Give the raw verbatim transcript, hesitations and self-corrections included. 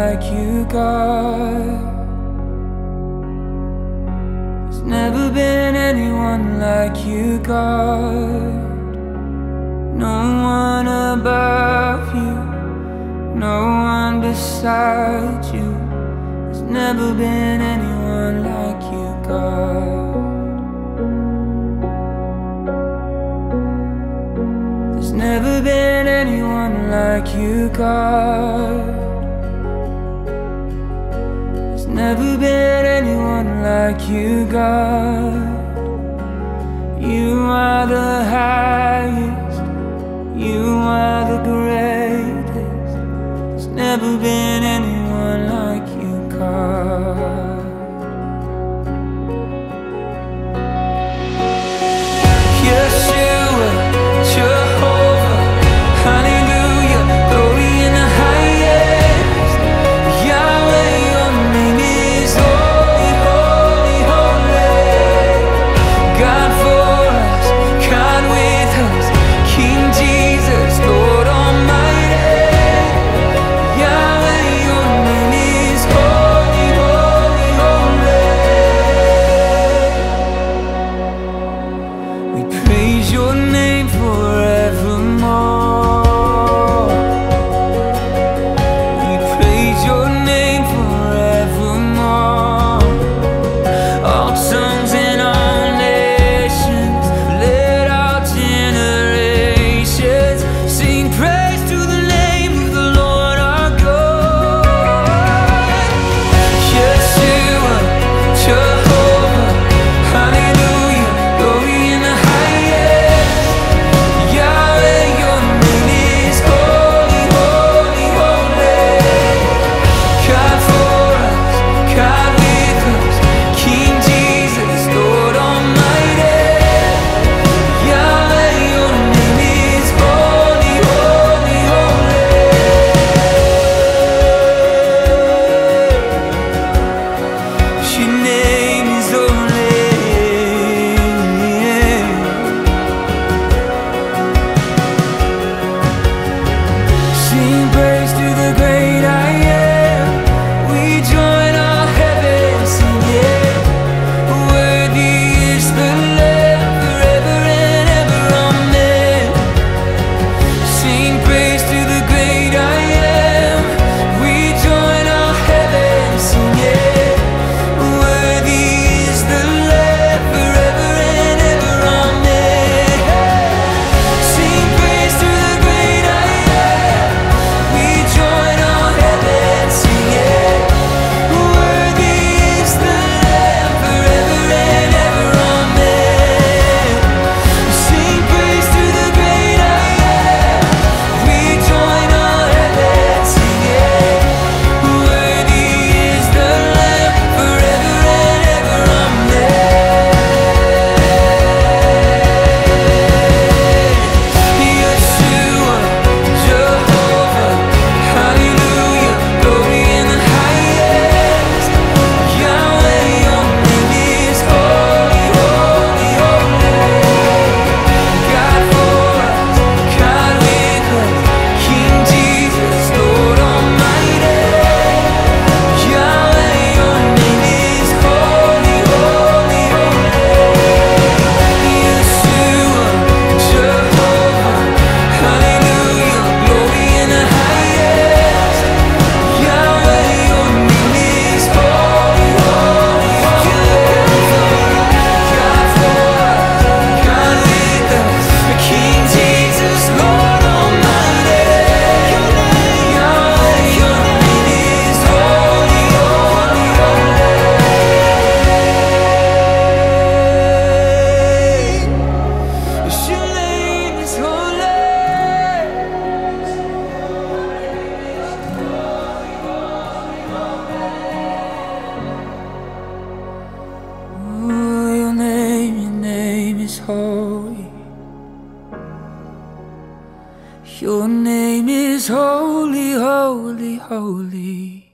like you, God. There's never been anyone like you, God. No one above you, no one beside you. There's never been anyone like you, God. There's never been anyone like you, God. There's never been anyone like you, God. You are the highest, you are the greatest. There's never been anyone like you, God. Yeshua, Jehovah, hallelujah, glory in the highest. Yahweh, your name is holy, holy, holy. God for us, God with us, King Jesus, Lord Almighty. Yahweh, your name is holy, holy, holy. We praise your name forevermore. We praise your name forevermore. All tongues and all nations, let all generations sing praise to the name of the Lord our God. Yeshua, Jehovah, hallelujah, glory in the highest. Yahweh, your name is holy, holy, holy. God for us, God with us, King Jesus, Lord Almighty. Yahweh, your name is holy, holy, holy. Your name is holy. Sing praise to the great I am. We join all heaven singing. Worthy is the Lamb, forever and ever, amen. Sing praise to the great I am. We join all heaven singing. Worthy is the Lamb, forever and ever, amen. Sing praise to the great I am. We join all heaven singing. Worthy is the Lamb, forever and ever, amen. Sing praise to the great I am. We join all heaven singing. Worthy is the Lamb, forever and ever, amen. Yeshua, Jehovah, hallelujah, glory in the highest. Yahweh, your name is holy, holy, holy. God for us, God with us, King Jesus, Lord Almighty. Yahweh, your name is holy, holy, holy. Yeshua, Jehovah, hallelujah, glory in the highest. Yahweh, your name is holy, holy, holy. God for us, God with us, King Jesus, Lord Almighty. Yahweh, your name is holy, holy, holy. Your name is holy. Ooh, your name, your name is holy. Your name is holy, holy, holy.